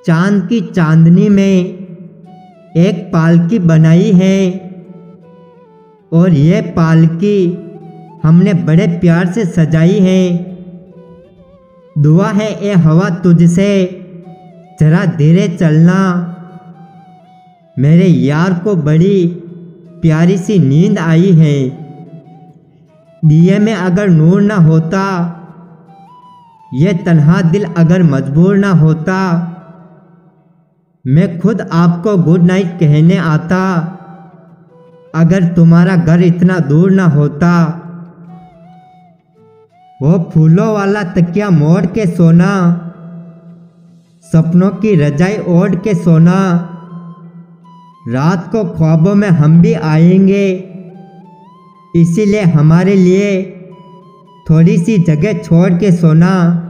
चांद की चांदनी में एक पालकी बनाई है और ये पालकी हमने बड़े प्यार से सजाई है। दुआ है ए हवा तुझसे जरा धीरे चलना, मेरे यार को बड़ी प्यारी सी नींद आई है। दिए में अगर नूर ना होता, ये तन्हा दिल अगर मजबूर ना होता, मैं खुद आपको गुड नाइट कहने आता। अगर तुम्हारा घर इतना दूर ना होता, वो फूलों वाला तकिया मोड़ के सोना, सपनों की रजाई ओढ़ के सोना, रात को ख्वाबों में हम भी आएंगे, इसीलिए हमारे लिए थोड़ी सी जगह छोड़ के सोना।